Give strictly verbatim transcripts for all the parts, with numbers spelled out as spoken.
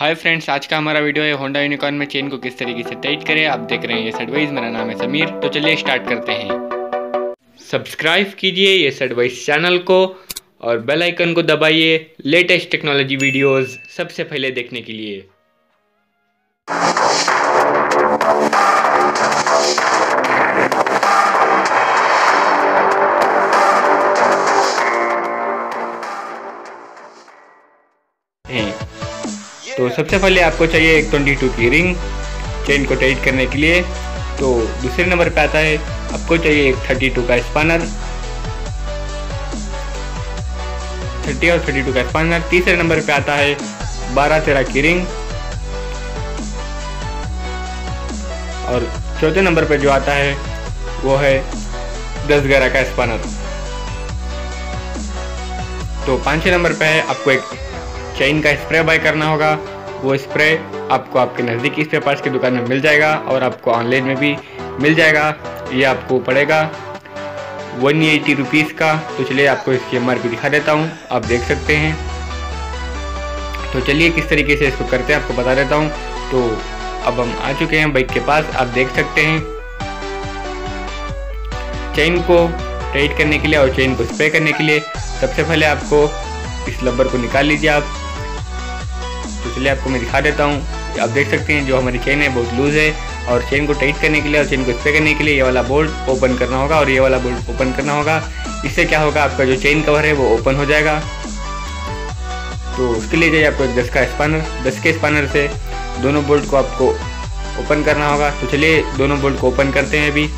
Hi friends, आज का हमारा वीडियो है होंडा यूनिकॉर्न में चेन को किस तरीके से टाइट करें। आप देख रहे हैं ये एडवाइस। मेरा नाम है समीर। तो चलिए स्टार्ट करते हैं। सब्सक्राइब कीजिए ये एडवाइस चैनल को और बेल आइकन को दबाइए लेटेस्ट टेक्नोलॉजी वीडियोस सबसे पहले देखने के लिए। तो सबसे पहले आपको चाहिए एक बाईस की रिंग चेन को टाइट करने के लिए। तो दूसरे नंबर पे आता है आपको चाहिए एक बत्तीस का स्पानर, तीस और बत्तीस का स्पानर। तीसरे नंबर पे आता है बारह तेरह की रिंग और चौथे नंबर पे जो आता है वो है दस ग्यारह का स्पानर। तो पांचवें नंबर पे है आपको एक चेन का स्प्रे बाय करना होगा। वो स्प्रे आपको आपके नज़दीकी स्प्रे पार्ट्स की दुकान में मिल जाएगा और आपको ऑनलाइन में भी मिल जाएगा। ये आपको पड़ेगा वन एटी रुपीज़ का। तो चलिए आपको इसकी एम आर पी दिखा देता हूँ, आप देख सकते हैं। तो चलिए किस तरीके से इसको करते हैं आपको बता देता हूँ। तो अब हम आ चुके हैं बाइक के पास, आप देख सकते हैं। चेन को टाइट करने के लिए और चेन को स्प्रे करने के लिए सबसे पहले आपको इस रबर को निकाल लीजिए आप। तो चलिए आपको मैं दिखा देता हूँ। आप देख सकते हैं जो हमारी चेन है बहुत लूज है और चेन को टाइट करने के लिए और चेन को स्प्रे करने के लिए ये वाला बोल्ट ओपन करना होगा और ये वाला बोल्ट ओपन करना होगा। इससे क्या होगा, आपका जो चेन कवर है वो ओपन हो जाएगा। तो उसके लिए चाहिए आपको दस का स्पानर। दस के स्पानर से दोनों बोल्ट को आपको ओपन करना होगा। तो चलिए दोनों बोल्ट को ओपन करते हैं अभी।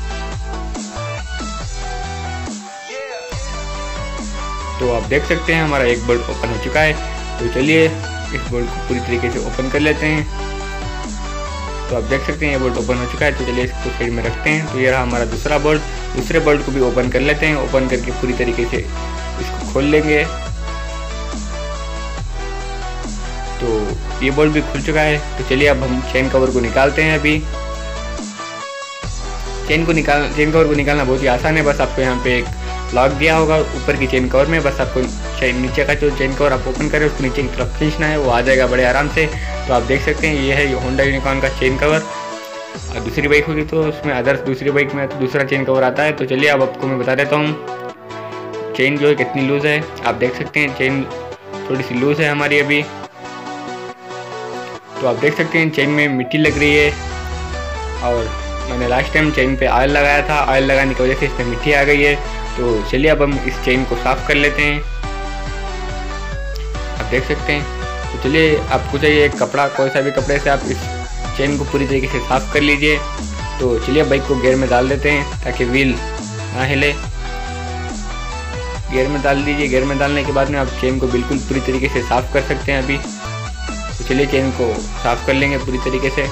तो आप देख सकते हैं हमारा एक बोल्ट ओपन हो चुका है। तो चलिए इस बोल्ट को पूरी तरीके से ओपन कर लेते हैं। तो आप देख सकते हैं ये बोल्ट ओपन हो चुका है। तो चलिए इसको साइड में रखते हैं। तो ये रहा हमारा दूसरा बोल्ट। दूसरे बोल्ट को भी ओपन कर लेते हैं। ओपन करके पूरी तरीके से इसको खोल लेंगे। तो ये बोल्ट भी खुल चुका है। तो चलिए अब हम चेन कवर को निकालते हैं अभी। चेन को निकाल चेन कवर को निकालना बहुत ही आसान है। बस आपको यहाँ पे एक लॉक दिया होगा ऊपर की चेन कवर में। बस आपको चेन नीचे का जो चेन कवर आप ओपन करें उसको नीचे की तरफ खींचना है, वो आ जाएगा बड़े आराम से। तो आप देख सकते हैं ये है होंडा यूनिकॉर्न का चेन कवर। और दूसरी बाइक होगी तो उसमें अदर्स दूसरी बाइक में तो दूसरा चेन कवर आता है। तो चलिए अब आपको मैं बता देता हूँ चेन जो है कितनी लूज़ है। आप देख सकते हैं चेन थोड़ी सी लूज़ है हमारी अभी। तो आप देख सकते हैं चेन में मिट्टी लग रही है और मैंने लास्ट टाइम चेन पे ऑयल लगाया था। ऑयल लगाने की वजह से इसमें मिट्टी आ गई है। तो चलिए अब हम इस चेन को साफ़ कर लेते हैं। आप देख सकते हैं। तो चलिए आपको चाहिए एक कपड़ा, कोई सा भी कपड़े से आप इस चेन को पूरी तरीके से साफ़ कर लीजिए। तो चलिए बाइक को गियर में डाल देते हैं ताकि व्हील ना हिले। गियर में डाल दीजिए। गियर में डालने के बाद में आप चेन को बिल्कुल पूरी तरीके से साफ़ कर सकते हैं अभी। तो चलिए चेन को साफ़ कर लेंगे पूरी तरीके से।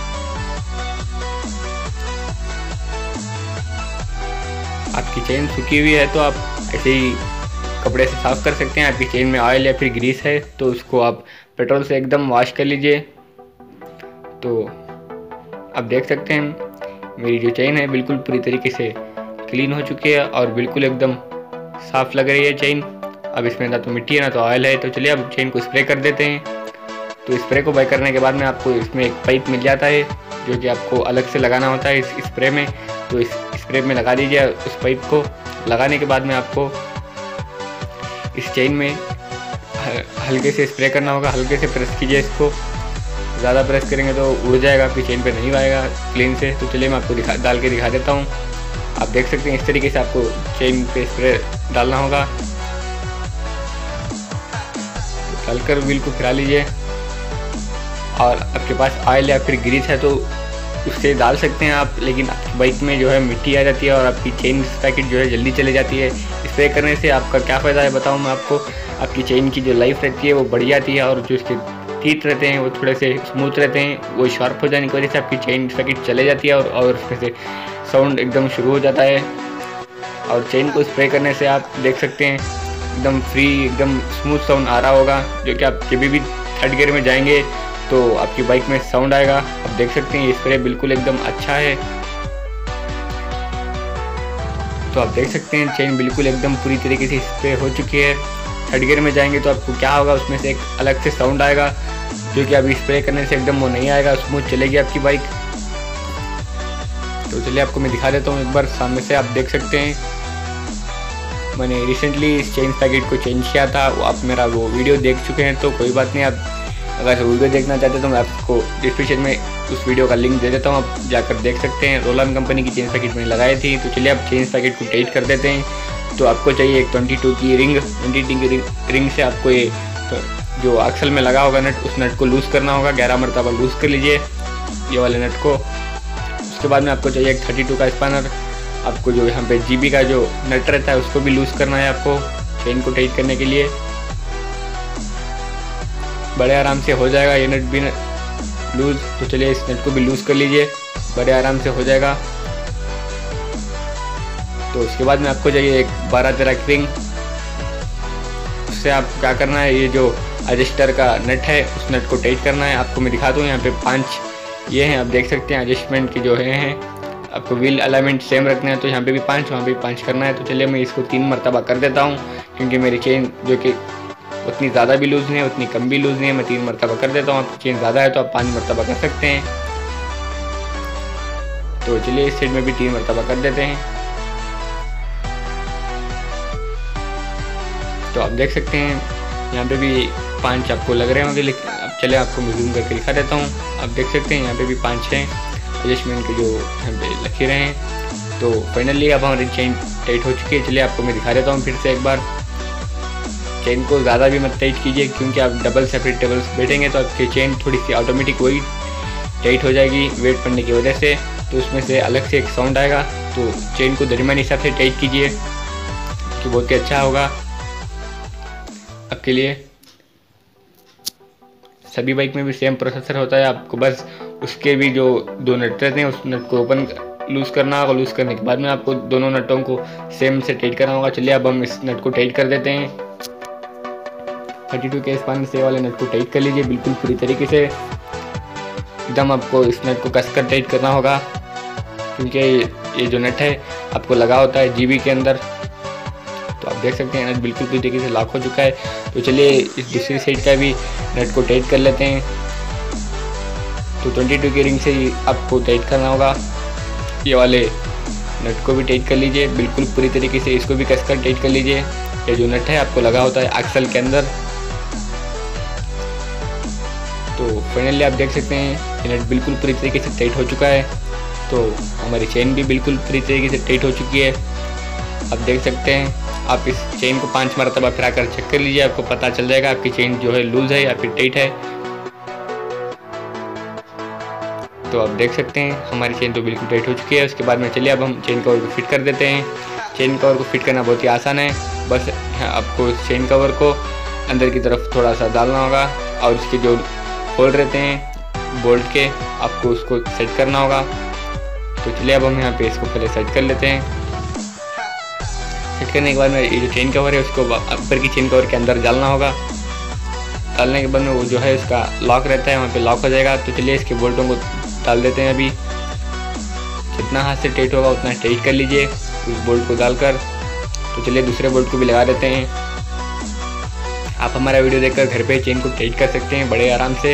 आपकी चेन सूखी हुई है तो आप ऐसे ही कपड़े से साफ़ कर सकते हैं। आपकी चेन में ऑयल या फिर ग्रीस है तो उसको आप पेट्रोल से एकदम वॉश कर लीजिए। तो आप देख सकते हैं मेरी जो चेन है बिल्कुल पूरी तरीके से क्लीन हो चुकी है और बिल्कुल एकदम साफ़ लग रही है चेन। अब इसमें ना तो मिट्टी है ना तो ऑयल है। तो चलिए अब चेन को स्प्रे कर देते हैं। तो स्प्रे को बाय करने के बाद में आपको इसमें एक पाइप मिल जाता है जो कि आपको अलग से लगाना होता है इस स्प्रे में। तो इस स्प्रे में लगा दीजिए उस पाइप को। लगाने के बाद में आपको इस चेन में हल्के से स्प्रे करना होगा। हल्के से प्रेस कीजिए इसको। ज़्यादा प्रेस करेंगे तो उड़ जाएगा, आपकी चेन पे नहीं आएगा क्लीन से। तो चलिए मैं आपको दिखा डाल के दिखा देता हूँ। आप देख सकते हैं इस तरीके से आपको चेन पे स्प्रे डालना होगा। तो डालकर व्हील को फिरा लीजिए और आपके पास ऑयल या फिर ग्रीस है तो उससे डाल सकते हैं आप। लेकिन आपकी बाइक में जो है मिट्टी आ जाती है और आपकी चेन पैकेट जो है जल्दी चली जाती है। स्प्रे करने से आपका क्या फ़ायदा है बताऊं मैं आपको। आपकी चेन की जो लाइफ रहती है वो बढ़ जाती है और जो उसके टीथ रहते हैं वो थोड़े से स्मूथ रहते हैं। वो शार्प हो जाने की वजह से आपकी चेन पैकेट चले जाती है और, और उसमें से साउंड एकदम शुरू हो जाता है। और चेन को स्प्रे करने से आप देख सकते हैं एकदम फ्री एकदम स्मूथ साउंड आ रहा होगा। जो कि आप कभी भी थर्ड गियर में जाएंगे तो आपकी बाइक में साउंड आएगा। आप देख सकते हैं ये स्प्रे बिल्कुल एकदम अच्छा है। तो आप देख सकते हैं चेन बिल्कुल एकदम पूरी तरीके से स्प्रे हो चुकी है। थर्ड गियर में जाएंगे तो आपको क्या होगा, उसमें से एक अलग से साउंड आएगा जो कि अभी स्प्रे करने से एकदम वो नहीं आएगा, स्मूथ चलेगी आपकी बाइक। तो चलिए आपको मैं दिखा देता हूँ एक बार सामने से। आप देख सकते हैं मैंने रिसेंटली इस चेन पैकेट को चेंज किया था, वो आप मेरा वो वीडियो देख चुके हैं तो कोई बात नहीं। आप अगर वीडियो देखना चाहते हैं तो मैं आपको डिस्क्रिप्शन में उस वीडियो का लिंक दे देता हूँ, आप जाकर देख सकते हैं। रोलन कंपनी की चेन पैकेट मैंने लगाई थी। तो चलिए आप चेन पैकेट को टाइट कर देते हैं। तो आपको चाहिए एक बाईस की रिंग, बाईस की रिंग, रिंग से आपको ये तो जो एक्सल में लगा होगा नट, उस नट को लूज़ करना होगा। ग्यारह मरतबा लूज़ कर लीजिए ये वाले नट को। उसके बाद में आपको चाहिए एक बत्तीस का स्पैनर। आपको जो यहाँ पे जीबी का जो नट रहता है उसको भी लूज़ करना है आपको चेन को टाइट करने के लिए। बड़े आराम से हो जाएगा ये नट भी लूज़। तो चलिए इस नट को भी लूज़ कर लीजिए, बड़े आराम से हो जाएगा। तो उसके बाद में आपको चाहिए एक बारह तेरह की रिंग। उससे आप क्या करना है, ये जो एडजस्टर का नट है उस नट को टाइट करना है। आपको मैं दिखाता हूँ, यहाँ पे पांच ये हैं, आप देख सकते हैं एडजस्टमेंट की जो है हैं। आपको व्हील अलाइनमेंट सेम रखना है तो यहाँ पे भी पाँच, वहाँ पे भी पाँच करना है। तो चलिए मैं इसको तीन मरतबा कर देता हूँ, क्योंकि मेरी चेन जो कि उतनी ज़्यादा भी लूज़ नहीं है उतनी कम भी लूज़ नहीं है। मैं तीन मरतबा कर देता हूँ। आपकी चेन ज़्यादा है तो आप पाँच मरतबा कर सकते हैं। तो चलिए इस साइड में भी तीन मरतबा कर देते हैं। तो आप देख सकते हैं यहाँ पे भी पाँच आपको लग रहे होंगे, लेकिन अब चले आपको मैं जूम करके दिखा देता हूँ। आप देख सकते हैं यहाँ पे भी पाँच हैं एडजस्टमेंट के जो यहाँ पे लगे रहे हैं। तो फाइनली अब हमारी चेन टाइट हो चुकी है। चलिए आपको मैं दिखा देता हूँ फिर से एक बार। चेन को ज़्यादा भी मत टाइट कीजिए, क्योंकि आप डबल सेपरेट टेबल्स बैठेंगे तो आपकी चेन थोड़ी सी ऑटोमेटिक वही टाइट हो जाएगी वेट पड़ने की वजह से। तो उसमें से अलग से एक साउंड आएगा। तो चेन को दरमियानी हिसाब से टाइट कीजिए कि बहुत ही अच्छा होगा आपके लिए। सभी बाइक में भी सेम प्रोसेसर होता है। आपको बस उसके भी जो दो नट रहते हैं उस नट को ओपन लूज़ करना होगा। लूज़ करने के बाद में आपको दोनों नटों को सेम से टाइट करना होगा। चलिए अब हम इस नट को टाइट कर देते हैं। बत्तीस के स्पैनर से वाले नट को टाइट कर लीजिए बिल्कुल पूरी तरीके से। एकदम आपको इस नट को कसकर टाइट करना होगा, क्योंकि ये जो नट है आपको लगा होता है जीबी के अंदर। तो आप देख सकते हैं नट बिल्कुल पूरी तरीके से लॉक हो चुका है। तो चलिए इस दूसरी साइड का भी नट को टाइट कर लेते हैं। तो बाईस की रिंग से ही आपको टाइट करना होगा। ये वाले नट को भी टाइट कर लीजिए बिल्कुल पूरी तरीके से। इसको भी कसकर टाइट कर लीजिए। ये जो नट है आपको लगा होता है एक्सल के अंदर। तो फाइनली आप देख सकते हैं ये नट बिल्कुल पूरी तरीके से टाइट हो चुका है। तो हमारी चेन भी बिल्कुल पूरी तरीके से टाइट हो चुकी है। आप देख सकते हैं। आप इस चेन को पांच मरतबा फिरा कर चेक कर लीजिए, आपको पता चल जाएगा आपकी चेन जो है लूज़ है या फिर टाइट है। तो आप देख सकते हैं हमारी चेन तो बिल्कुल टाइट हो चुकी है। उसके बाद में चलिए अब हम चेन कवर को फिट कर देते हैं। चेन कवर को फिट करना बहुत ही आसान है। बस आपको चेन कवर को अंदर की तरफ थोड़ा सा डालना होगा और इसके जो होल रहते हैं बोल्ट के आपको उसको सेट करना होगा। तो चलिए अब हम यहाँ पे इसको पहले सेट कर लेते हैं। सेट करने के बाद में ये जो चेन कवर है उसको ऊपर की चेन कवर के अंदर डालना होगा। डालने के बाद में वो जो है उसका लॉक रहता है वहाँ पे लॉक हो जाएगा। तो चलिए इसके बोल्टों को डाल देते हैं। अभी जितना हाथ से टाइट होगा उतना टाइट कर लीजिए उस बोल्ट को डालकर। तो चलिए दूसरे बोल्ट को भी लगा देते हैं। आप हमारा वीडियो देखकर घर पे चेन को टाइट कर सकते हैं बड़े आराम से।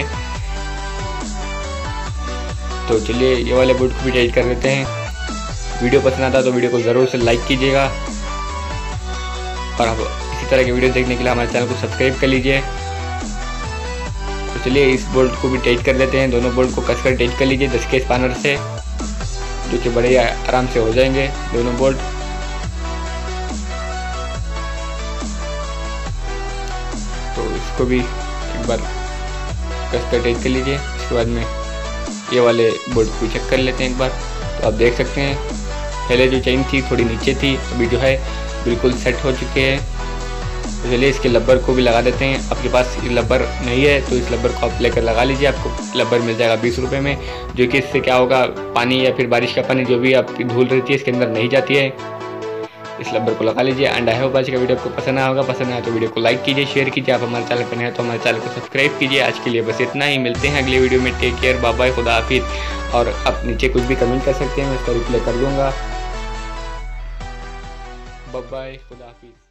तो चलिए ये वाले बोल्ट को भी टाइट कर देते हैं। वीडियो पसंद आता तो वीडियो को ज़रूर से लाइक कीजिएगा और आप इसी तरह के वीडियो देखने के लिए हमारे चैनल को सब्सक्राइब कर लीजिए। तो चलिए इस बोल्ट को भी टाइट कर देते हैं। दोनों बोल्ट को कसकर टाइट कर लीजिए दस के स्पैनर से, जो कि बड़े आराम से हो जाएंगे दोनों बोल्ट। तो इसको भी एक बार कसकर टाइट कर लीजिए। इसके बाद में ये वाले बोल्ट को चेक कर लेते हैं एक बार। तो आप देख सकते हैं पहले जो चेन थी थोड़ी नीचे थी, अभी जो है बिल्कुल सेट हो चुके हैं। तो चलिए इसके लब्बर को भी लगा देते हैं। आपके पास ये लब्बर नहीं है तो इस लब्बर को आप लेकर लगा लीजिए। आपको लब्बर मिल जाएगा बीस रुपये में, जो कि इससे क्या होगा पानी या फिर बारिश का पानी जो भी आपकी धूल रहती है इसके अंदर नहीं जाती है। इस लब्बर को लगा लीजिए। एंड आई होप आज का वीडियो आपको पसंद आया होगा। पसंद आया तो वीडियो को लाइक कीजिए, शेयर कीजिए। आप हमारे चैनल पर नए हैं तो हमारे चैनल को सब्सक्राइब कीजिए। आज के लिए बस इतना ही। मिलते हैं अगले वीडियो में। टेक केयर, बाय बाय, खुदा हाफिज़। और आप नीचे कुछ भी कमेंट कर सकते हैं, मैं उसका रिप्लाई कर दूँगा। बाय बाय, खुदा हाफिज़।